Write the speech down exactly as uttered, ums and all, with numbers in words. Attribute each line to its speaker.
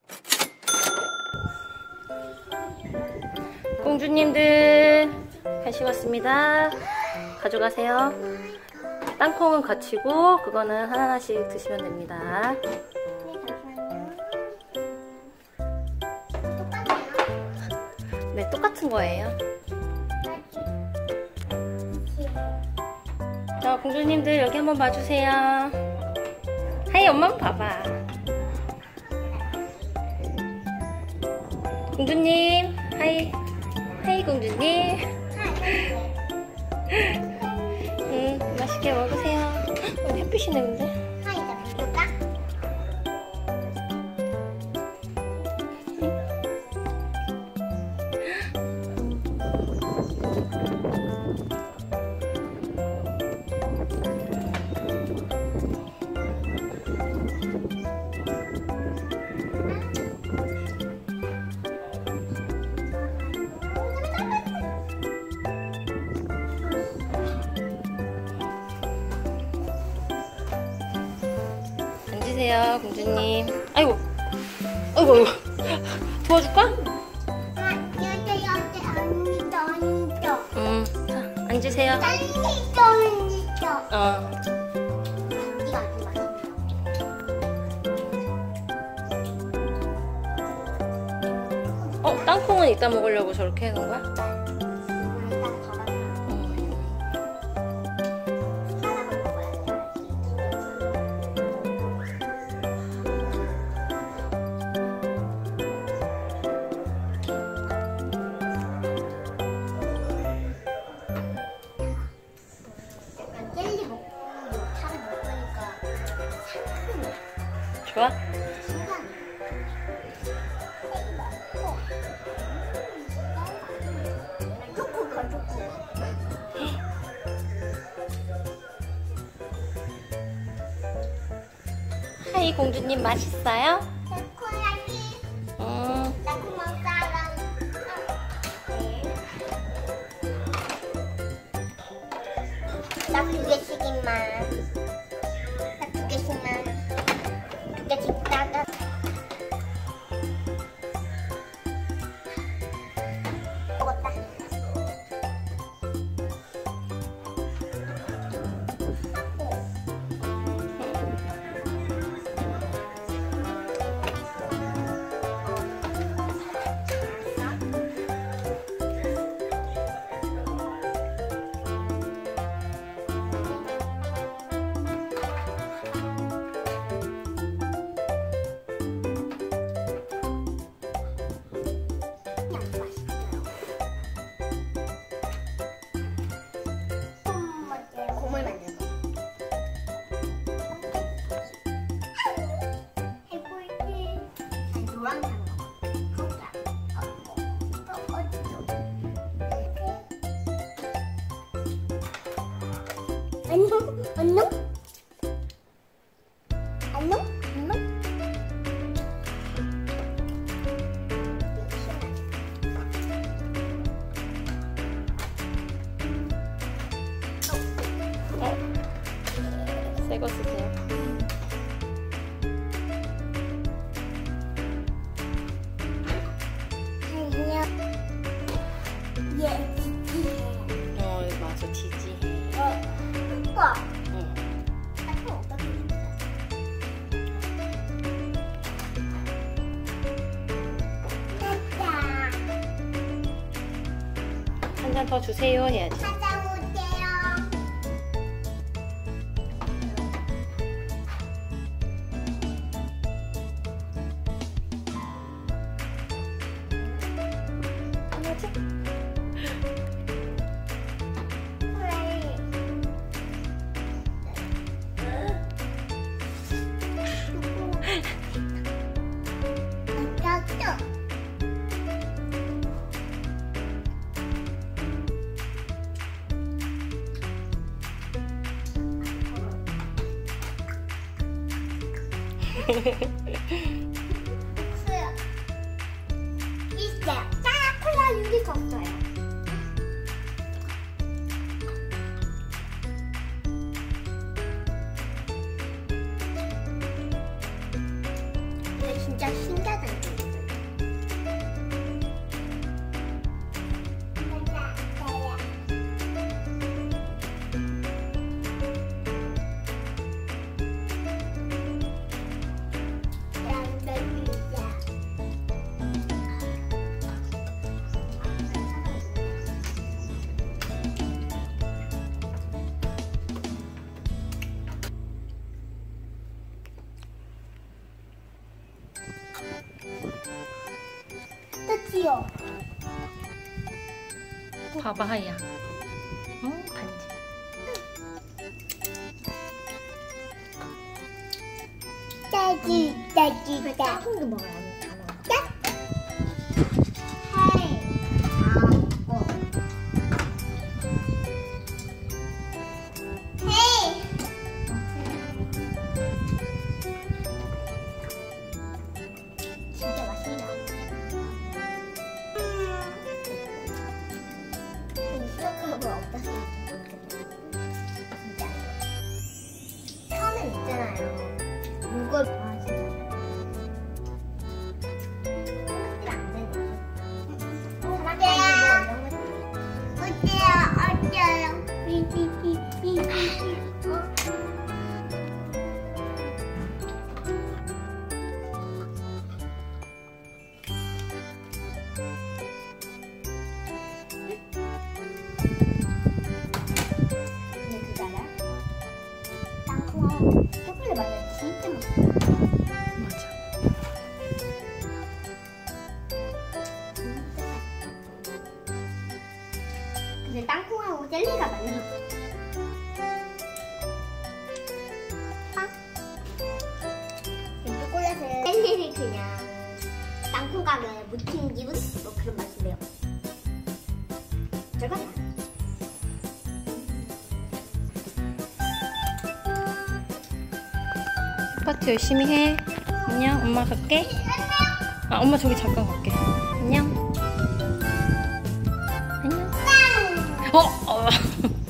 Speaker 1: 공주님들 간식 왔습니다. 가져가세요. 땅콩은 거치고 그거는 하나하나씩 드시면 됩니다. 네, 똑같은 거예요. 자, 공주님들 여기 한번 봐주세요. 하이, 엄마 한번 봐봐. 공주님, 하이. 하이, 공주님. 응, 맛있게 먹으세요. 어, 햇빛이네, 근데.
Speaker 2: 하이, 나 비울까?
Speaker 1: 앉으세요, 공주님. 아이고, 아이고, 아이고. 도와줄까?
Speaker 2: 아, 여기, 여기, 앉아, 앉아.
Speaker 1: 응, 자, 앉으세요.
Speaker 2: 앉아, 앉아.
Speaker 1: 어.
Speaker 2: 이거 아주 맛있어.
Speaker 1: 어, 땅콩은 이따 먹으려고 저렇게 해놓은 거야?
Speaker 2: 젤리 먹고 차를 먹으니까 상큼해.
Speaker 1: 좋아?
Speaker 2: 신기하네. 초코가 초코.
Speaker 1: 하이, 공주님 맛있어요?
Speaker 2: 달콤하지?
Speaker 1: 응.
Speaker 2: 달콤한 사랑. 나 두 개씩만. 나 두 개씩만. 두 개씩 따가. 먹었다. 고물 만들고 해볼게. 난 노랑탕 먹어. 거기야. 어, 어디죠? 안녕? 안녕? 안녕? 안녕?
Speaker 1: 새거 쓰세요.
Speaker 2: 안녕. 예, 지지.
Speaker 1: 어, 이거 맞아, 지지해.
Speaker 2: 어, 오빠.
Speaker 1: 응.
Speaker 2: 아까 어떻게 됐다.
Speaker 1: 한 잔 더 주세요 해야지.
Speaker 2: 찾아올게요.
Speaker 1: 해야지.
Speaker 2: 그래. 아깝다. 수요. 있어요. 딱 콜라 유리 줬어요. 이거 진짜 신기하다. 끝이요.
Speaker 1: 봐봐 하이야. 어 반지.
Speaker 2: 딸기, 딸기, 딸기.
Speaker 3: 도 먹어야 안 먹어.
Speaker 2: 헤이. 아, 어. 헤이. 진짜 맛있다. 음. 시작하고 없다 진짜. 처음엔 있잖아요. 이걸 아 진짜. 어때요? 어때요? 삐삐삐삐삐. 근데 그거 알아? 땅콩하고 초콜릿 맛이 진짜 맛있어.
Speaker 1: 맞아.
Speaker 2: 근데 땅콩하고 젤리가 많이. 아? 이 초콜릿을 젤리를 그냥 땅콩 가루에 묻힌 기분? 뭐 그런 맛인데요. 저건
Speaker 1: 파트 열심히 해. 안녕. 엄마 갈게. 아 엄마 저기 잠깐 갈게. 안녕. 안녕. 어. 어.